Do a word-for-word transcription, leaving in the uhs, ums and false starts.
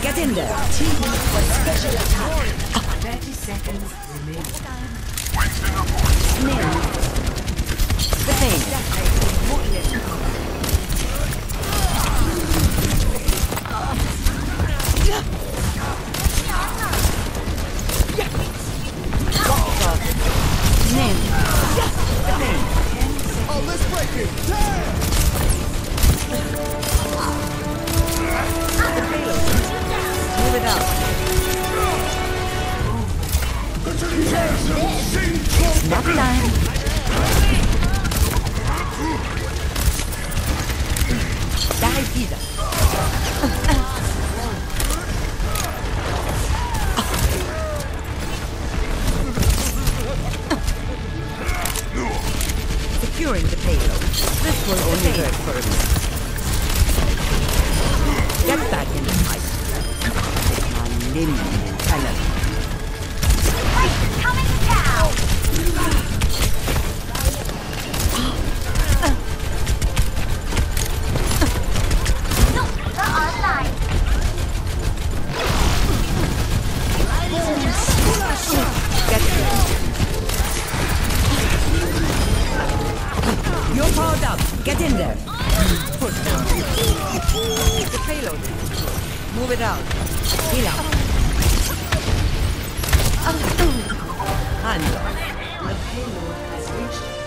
Get in there. Team for special attack. thirty seconds remaining. Nail. The pain. Nail. The pain. Oh, let's break it! Damn! Move it out. Nap time. Dai, Pisa. Securing the payload. This will only hurt for a minute. Get back in the fight. Unlimited talent. Coming down! Super online! Get ready. You're powered up. Get in there. Push down. The payload. Move it out. Heal out. Hands up. The payload has reached